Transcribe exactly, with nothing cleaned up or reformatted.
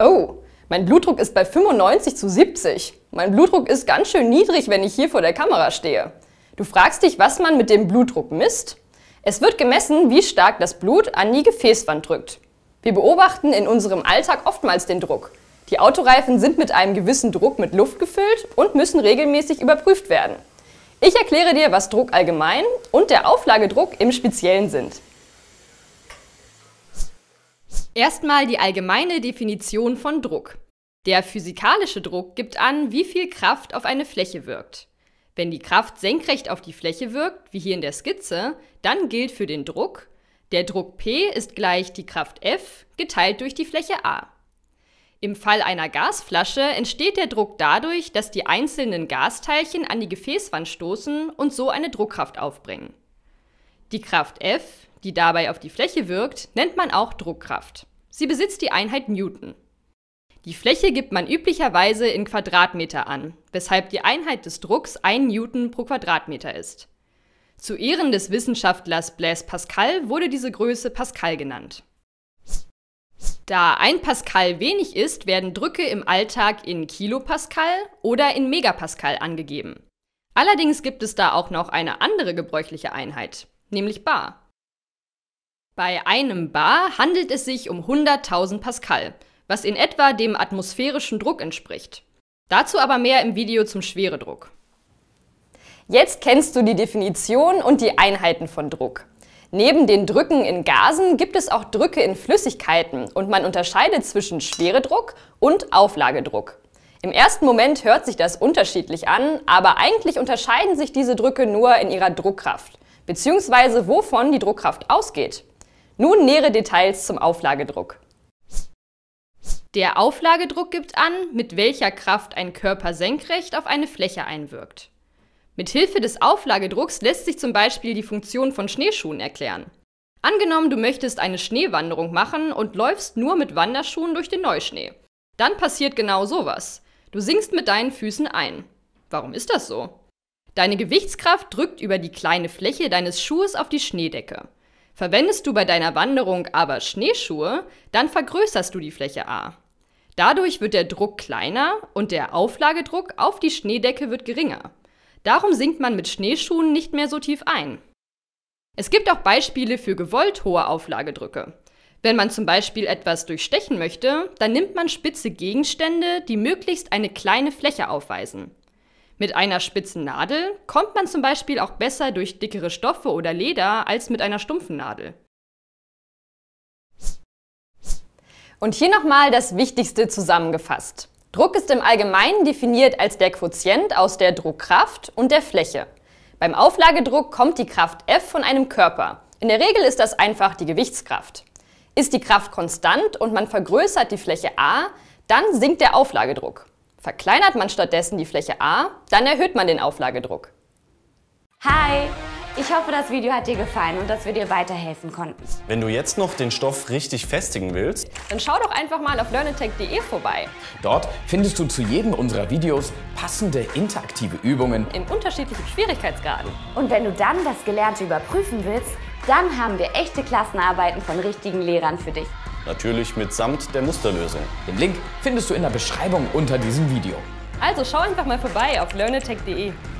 Oh, mein Blutdruck ist bei fünfundneunzig zu siebzig. Mein Blutdruck ist ganz schön niedrig, wenn ich hier vor der Kamera stehe. Du fragst dich, was man mit dem Blutdruck misst? Es wird gemessen, wie stark das Blut an die Gefäßwand drückt. Wir beobachten in unserem Alltag oftmals den Druck. Die Autoreifen sind mit einem gewissen Druck mit Luft gefüllt und müssen regelmäßig überprüft werden. Ich erkläre dir, was Druck allgemein und der Auflagedruck im Speziellen sind. Erstmal die allgemeine Definition von Druck. Der physikalische Druck gibt an, wie viel Kraft auf eine Fläche wirkt. Wenn die Kraft senkrecht auf die Fläche wirkt, wie hier in der Skizze, dann gilt für den Druck, der Druck P ist gleich die Kraft F geteilt durch die Fläche A. Im Fall einer Gasflasche entsteht der Druck dadurch, dass die einzelnen Gasteilchen an die Gefäßwand stoßen und so eine Druckkraft aufbringen. Die Kraft F, die dabei auf die Fläche wirkt, nennt man auch Druckkraft. Sie besitzt die Einheit Newton. Die Fläche gibt man üblicherweise in Quadratmeter an, weshalb die Einheit des Drucks ein Newton pro Quadratmeter ist. Zu Ehren des Wissenschaftlers Blaise Pascal wurde diese Größe Pascal genannt. Da ein Pascal wenig ist, werden Drücke im Alltag in Kilopascal oder in Megapascal angegeben. Allerdings gibt es da auch noch eine andere gebräuchliche Einheit, nämlich Bar. Bei einem Bar handelt es sich um hunderttausend Pascal, was in etwa dem atmosphärischen Druck entspricht. Dazu aber mehr im Video zum Schweredruck. Jetzt kennst du die Definition und die Einheiten von Druck. Neben den Drücken in Gasen gibt es auch Drücke in Flüssigkeiten und man unterscheidet zwischen Schweredruck und Auflagedruck. Im ersten Moment hört sich das unterschiedlich an, aber eigentlich unterscheiden sich diese Drücke nur in ihrer Druckkraft, beziehungsweise wovon die Druckkraft ausgeht. Nun nähere Details zum Auflagedruck. Der Auflagedruck gibt an, mit welcher Kraft ein Körper senkrecht auf eine Fläche einwirkt. Mit Hilfe des Auflagedrucks lässt sich zum Beispiel die Funktion von Schneeschuhen erklären. Angenommen, du möchtest eine Schneewanderung machen und läufst nur mit Wanderschuhen durch den Neuschnee. Dann passiert genau sowas. Du sinkst mit deinen Füßen ein. Warum ist das so? Deine Gewichtskraft drückt über die kleine Fläche deines Schuhes auf die Schneedecke. Verwendest du bei deiner Wanderung aber Schneeschuhe, dann vergrößerst du die Fläche A. Dadurch wird der Druck kleiner und der Auflagedruck auf die Schneedecke wird geringer. Darum sinkt man mit Schneeschuhen nicht mehr so tief ein. Es gibt auch Beispiele für gewollt hohe Auflagedrücke. Wenn man zum Beispiel etwas durchstechen möchte, dann nimmt man spitze Gegenstände, die möglichst eine kleine Fläche aufweisen. Mit einer spitzen Nadel kommt man zum Beispiel auch besser durch dickere Stoffe oder Leder als mit einer stumpfen Nadel. Und hier nochmal das Wichtigste zusammengefasst. Druck ist im Allgemeinen definiert als der Quotient aus der Druckkraft und der Fläche. Beim Auflagedruck kommt die Kraft F von einem Körper. In der Regel ist das einfach die Gewichtskraft. Ist die Kraft konstant und man vergrößert die Fläche A, dann sinkt der Auflagedruck. Verkleinert man stattdessen die Fläche A, dann erhöht man den Auflagedruck. Hi! Ich hoffe, das Video hat dir gefallen und dass wir dir weiterhelfen konnten. Wenn du jetzt noch den Stoff richtig festigen willst, dann schau doch einfach mal auf learnetech punkt de vorbei. Dort findest du zu jedem unserer Videos passende interaktive Übungen in unterschiedlichen Schwierigkeitsgraden. Und wenn du dann das Gelernte überprüfen willst, dann haben wir echte Klassenarbeiten von richtigen Lehrern für dich. Natürlich mitsamt der Musterlösung. Den Link findest du in der Beschreibung unter diesem Video. Also schau einfach mal vorbei auf learnetech punkt de.